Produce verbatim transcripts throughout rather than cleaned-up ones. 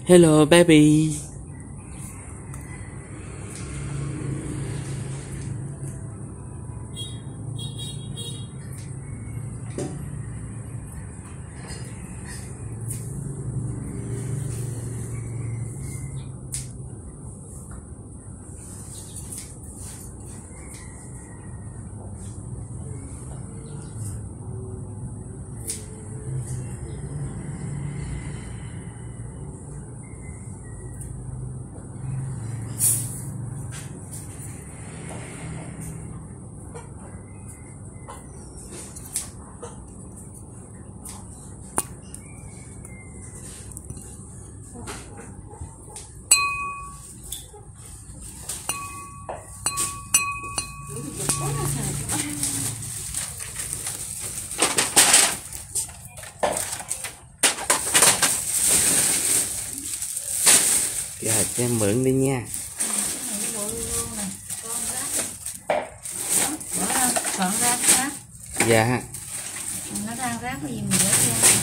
Hello baby. Dạ cho em mượn đi nha. Soạn rác rác. Dạ. Nó đang rác cái gì mình để ra.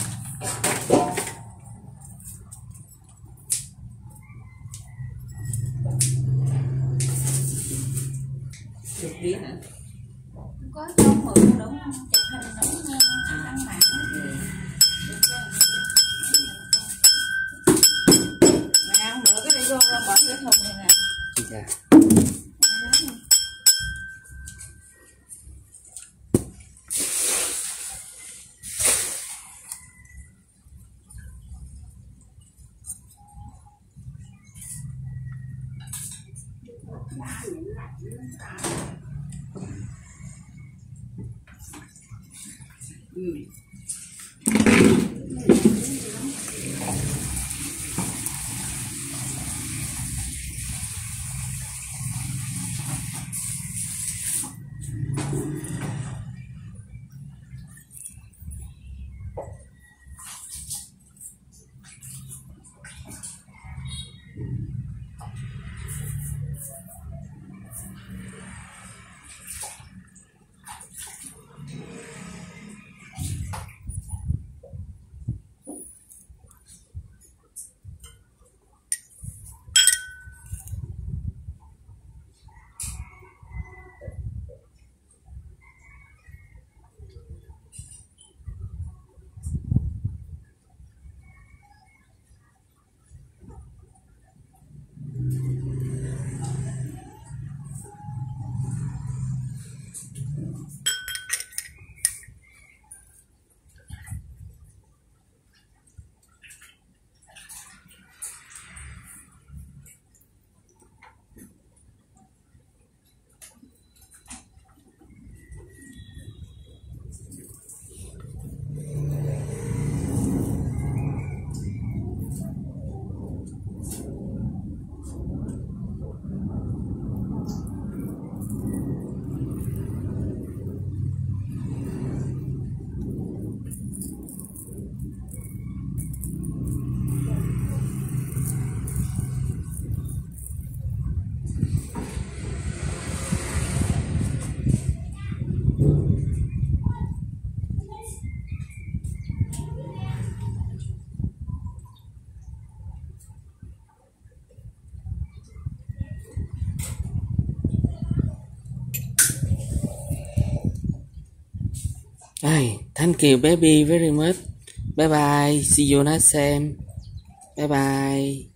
Chụp đi hả? Có trong mượn đúng không? Chụp hình đúng nha. Đăng mạng gì. Mày ăn bữa cái này vô ra bỏ cái thùng này nè. Dạ. Ừ. Hey, thank you baby very much. Bye bye. See you next time. Bye bye.